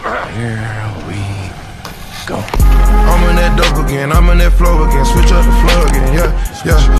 Here we go. I'm in that dope again, I'm in that flow again, switch up the flow again, yeah, yeah.